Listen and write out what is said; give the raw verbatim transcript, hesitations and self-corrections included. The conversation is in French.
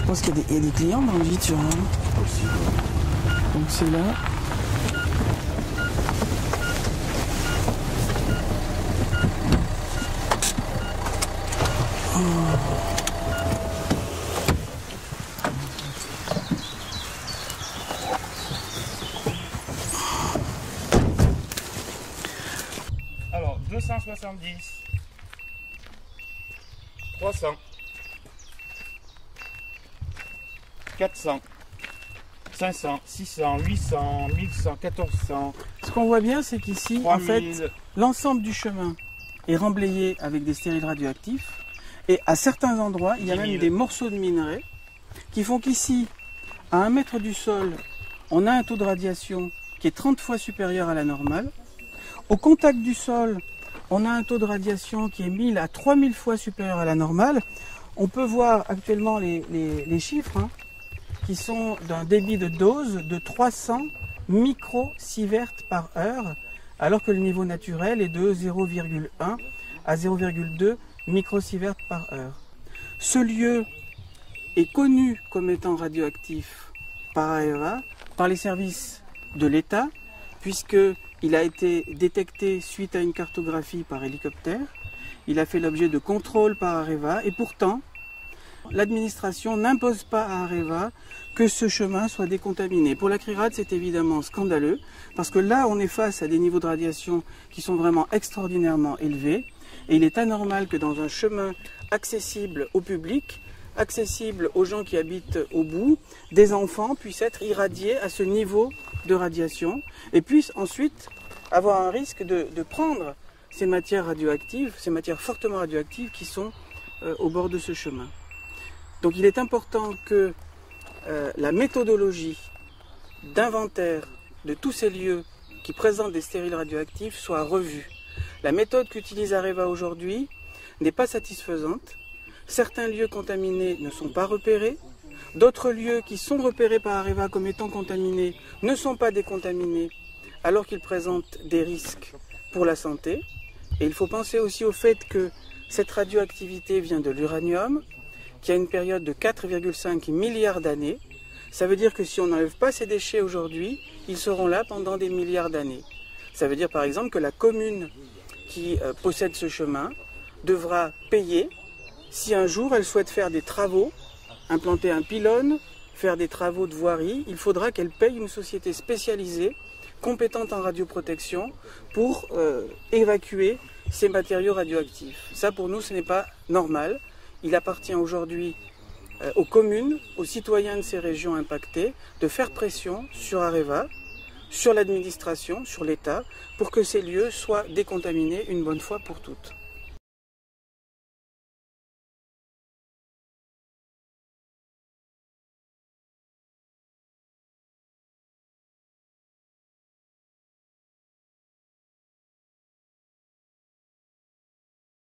Je pense qu'il y, y a des clients dans le vide sur un. Donc c'est là. Oh. Alors, deux cent soixante-dix, trois cents, quatre cents, cinq cents, six cents, huit cents, mille cent, quatorze cents. Ce qu'on voit bien, c'est qu'ici, en fait, l'ensemble du chemin est remblayé avec des stériles radioactifs. Et à certains endroits, il y a même des morceaux de minerais qui font qu'ici, à un mètre du sol, on a un taux de radiation qui est trente fois supérieur à la normale. Au contact du sol, on a un taux de radiation qui est mille à trois mille fois supérieur à la normale. On peut voir actuellement les, les, les chiffres hein, qui sont d'un débit de dose de trois cents microsieverts par heure, alors que le niveau naturel est de zéro virgule un à zéro virgule deux microsieverts par heure. Ce lieu est connu comme étant radioactif par Areva, par les services de l'État, puisqu'il a été détecté suite à une cartographie par hélicoptère. Il a fait l'objet de contrôles par Areva et pourtant, l'administration n'impose pas à Areva que ce chemin soit décontaminé. Pour la CRIRAD, c'est évidemment scandaleux, parce que là, on est face à des niveaux de radiation qui sont vraiment extraordinairement élevés, et il est anormal que dans un chemin accessible au public, accessible aux gens qui habitent au bout, des enfants puissent être irradiés à ce niveau de radiation, et puissent ensuite avoir un risque de, de prendre ces matières radioactives, ces matières fortement radioactives qui sont euh, au bord de ce chemin. Donc il est important que euh, la méthodologie d'inventaire de tous ces lieux qui présentent des stériles radioactifs soit revue. La méthode qu'utilise Areva aujourd'hui n'est pas satisfaisante. Certains lieux contaminés ne sont pas repérés. D'autres lieux qui sont repérés par Areva comme étant contaminés ne sont pas décontaminés alors qu'ils présentent des risques pour la santé. Et il faut penser aussi au fait que cette radioactivité vient de l'uranium, qui a une période de quatre virgule cinq milliards d'années. Ça veut dire que si on n'enlève pas ces déchets aujourd'hui, ils seront là pendant des milliards d'années. Ça veut dire par exemple que la commune qui euh, possède ce chemin devra payer si un jour elle souhaite faire des travaux, implanter un pylône, faire des travaux de voirie, il faudra qu'elle paye une société spécialisée, compétente en radioprotection, pour euh, évacuer ces matériaux radioactifs. Ça pour nous ce n'est pas normal. Il appartient aujourd'hui euh, aux communes, aux citoyens de ces régions impactées, de faire pression sur Areva, sur l'administration, sur l'État, pour que ces lieux soient décontaminés une bonne fois pour toutes.